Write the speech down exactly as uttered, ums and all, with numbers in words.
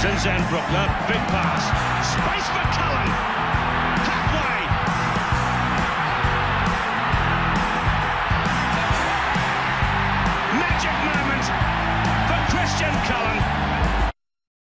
Zenzenbruckner, big pass. Space for Cullen. Halfway. Magic moment for Christian Cullen.